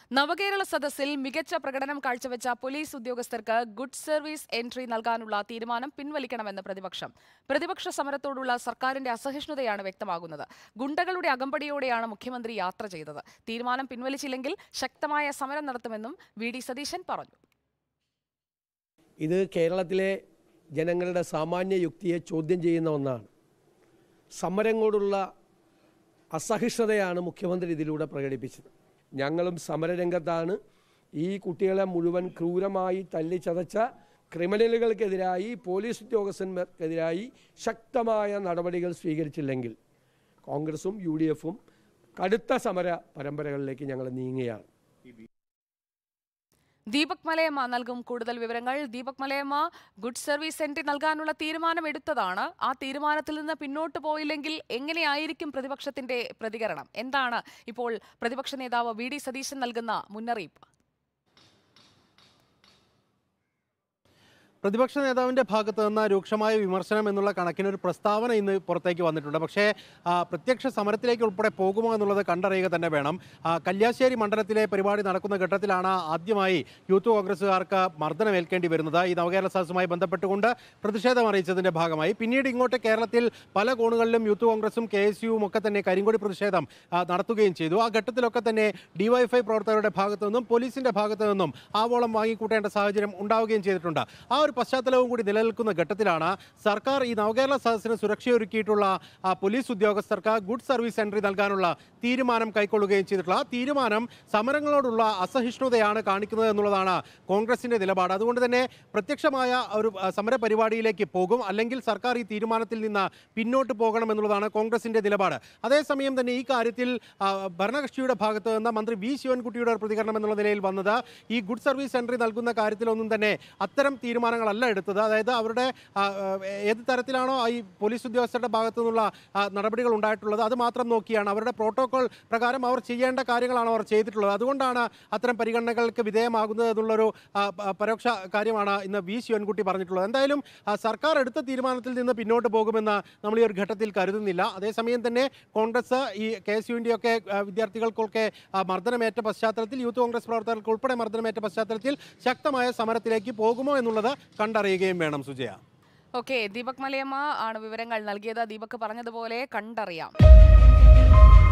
നവകേരള സദസ്സിൽ മികച്ച പ്രകടനം കാഴ്ചവെച്ച പോലീസ് ഉദ്യോഗസ്ഥർക്ക് ഗുഡ് സർവീസ് എൻട്രി നൽകാനുള്ള തീരുമാനം പിൻവലിക്കണമെന്ന് പ്രതിപക്ഷം. പ്രതിപക്ഷ സമരത്തോടുള്ള സർക്കാരിന്റെ അസഹിഷ്ണുതയാണ് വ്യക്തമാകുന്നത്. ഗുണ്ടകളുടെ അകമ്പടിയോടെയാണ് മുഖ്യമന്ത്രി യാത്ര ചെയ്തത്. തീരുമാനം പിൻവലിച്ചില്ലെങ്കിൽ ശക്തമായ സമരം നടത്തുമെന്നും വി.ഡി. സതീശൻ പറഞ്ഞു. ഇത് കേരളത്തിലെ ജനങ്ങളുടെ സാമാന്യ യുക്തിയെ ചോദ്യം ചെയ്യുന്ന ഒന്നാണ്. സമരങ്ങളോടുള്ള അസഹിഷ്ണുതയാണ് മുഖ്യമന്ത്രി ഇതിലൂടെ പ്രകടിപ്പിച്ചത്. ഞങ്ങളും സമരരംഗത്താണ്. ഈ കുട്ടികളെ മുഴുവൻ ക്രൂരമായി തല്ലിച്ചതച്ച ക്രിമിനലുകൾക്കെതിരായി, പോലീസ് ഉദ്യോഗസ്ഥന്മാർക്കെതിരായി ശക്തമായ നടപടികൾ സ്വീകരിച്ചില്ലെങ്കിൽ കോൺഗ്രസും UDF-ഉം കടുത്ത സമര പരമ്പരകളിലേക്ക് ഞങ്ങൾ നീങ്ങുകയാണ്. ദീപക് മലയമ്മ നൽകും കൂടുതൽ വിവരങ്ങൾ. Deepak Malayamma, good service entry നൽകാനുള്ള തീരുമാനം എടുത്തതാണ്. ആ തീരുമാനത്തിൽ നിന്ന് പിന്നോട്ട് പോയില്ലെങ്കിൽ എങ്ങനെയായിരിക്കും പ്രതിപക്ഷത്തിന്റെ പ്രതികരണം? എന്താണ് ഇപ്പോൾ പ്രതിപക്ഷ നേതാവ് വി.ഡി. സതീശൻ നൽകുന്ന മുന്നറിയിപ്പ്? പ്രതിപക്ഷ നേതാവിൻ്റെ ഭാഗത്ത് നിന്ന് രൂക്ഷമായ വിമർശനം എന്നുള്ള കണക്കിനൊരു പ്രസ്താവന ഇന്ന് പുറത്തേക്ക് വന്നിട്ടുണ്ട്. പക്ഷേ പ്രത്യക്ഷ സമരത്തിലേക്ക് ഉൾപ്പെടെ പോകുമോ എന്നുള്ളത് കണ്ടറിയുക തന്നെ വേണം. കല്യാശ്ശേരി മണ്ഡലത്തിലെ പരിപാടി നടക്കുന്ന ഘട്ടത്തിലാണ് ആദ്യമായി യൂത്ത് കോൺഗ്രസുകാർക്ക് മർദ്ദനമേൽക്കേണ്ടി വരുന്നത്. ഈ നവകേരള സദസ്സുമായി ബന്ധപ്പെട്ടുകൊണ്ട് പ്രതിഷേധം അറിയിച്ചതിൻ്റെ ഭാഗമായി പിന്നീട് ഇങ്ങോട്ട് കേരളത്തിൽ പല കോണുകളിലും യൂത്ത് കോൺഗ്രസും KSUവും ഒക്കെ തന്നെ കരിങ്കൊടി പ്രതിഷേധം നടത്തുകയും ചെയ്തു. ആ ഘട്ടത്തിലൊക്കെ തന്നെ DYFI പ്രവർത്തകരുടെ ഭാഗത്തു നിന്നും പോലീസിൻ്റെ ഭാഗത്തു നിന്നും ആവോളം വാങ്ങിക്കൂട്ടേണ്ട സാഹചര്യം ഉണ്ടാവുകയും ചെയ്തിട്ടുണ്ട്. ആ ഒരു പശ്ചാത്തലവും കൂടി നിലനിൽക്കുന്ന ഘട്ടത്തിലാണ് സർക്കാർ ഈ നവകേരള സദസ്സിന് സുരക്ഷയൊരുക്കിയിട്ടുള്ള പോലീസ് ഉദ്യോഗസ്ഥർക്ക് ഗുഡ് സർവീസ് എൻട്രി നൽകാനുള്ള തീരുമാനം കൈക്കൊള്ളുകയും ചെയ്തിട്ടുള്ള ആ തീരുമാനം സമരങ്ങളോടുള്ള അസഹിഷ്ണുതയാണ് കാണിക്കുന്നത് എന്നുള്ളതാണ് കോൺഗ്രസിന്റെ നിലപാട്. അതുകൊണ്ട് തന്നെ പ്രത്യക്ഷമായ ഒരു സമര പരിപാടിയിലേക്ക് പോകും, അല്ലെങ്കിൽ സർക്കാർ ഈ തീരുമാനത്തിൽ നിന്ന് പിന്നോട്ട് പോകണം എന്നുള്ളതാണ് കോൺഗ്രസിന്റെ നിലപാട്. അതേസമയം തന്നെ ഈ കാര്യത്തിൽ ഭരണകക്ഷിയുടെ ഭാഗത്ത് നിന്ന് മന്ത്രി V. ശിവൻകുട്ടിയുടെ പ്രതികരണം എന്നുള്ള നിലയിൽ വന്നത് ഈ ഗുഡ് സർവീസ് എൻട്രി നൽകുന്ന കാര്യത്തിലൊന്നും തന്നെ അത്തരം തീരുമാനങ്ങളല്ല എടുത്തത്. അതായത് അവരുടെ ഏത് തരത്തിലാണോ ഈ പോലീസ് ഉദ്യോഗസ്ഥരുടെ ഭാഗത്തു നിന്നുള്ള നടപടികൾ ഉണ്ടായിട്ടുള്ളത് അത് മാത്രം നോക്കിയാണ്, അവരുടെ പ്രോട്ടോകോൾ പ്രകാരം അവർ ചെയ്യേണ്ട കാര്യങ്ങളാണ് അവർ ചെയ്തിട്ടുള്ളത്. അതുകൊണ്ടാണ് അത്തരം പരിഗണനകൾക്ക് വിധേയമാകുന്നത് എന്നുള്ളൊരു പരോക്ഷ കാര്യമാണ് ഇന്ന് V. ശിവൻകുട്ടി പറഞ്ഞിട്ടുള്ളത്. എന്തായാലും സർക്കാർ എടുത്ത തീരുമാനത്തിൽ നിന്ന് പിന്നോട്ട് പോകുമെന്ന് നമ്മൾ ഈ ഒരു ഘട്ടത്തിൽ കരുതുന്നില്ല. അതേസമയം തന്നെ കോൺഗ്രസ് ഈ KSUവിൻ്റെ ഒക്കെ വിദ്യാർത്ഥികൾക്കൊക്കെ മർദ്ദനമേറ്റ പശ്ചാത്തലത്തിൽ, യൂത്ത് കോൺഗ്രസ് പ്രവർത്തകർക്ക് ഉൾപ്പെടെ മർദ്ദനമേറ്റ പശ്ചാത്തലത്തിൽ ശക്തമായ സമരത്തിലേക്ക് പോകുമോ എന്നുള്ളത് കണ്ടറിയുകയും വേണം. സുജയ. ഓക്കെ, ദീപക് മലയമ്മ ആണ് വിവരങ്ങൾ നൽകിയത്. ദീപക് പറഞ്ഞതുപോലെ കണ്ടറിയാം.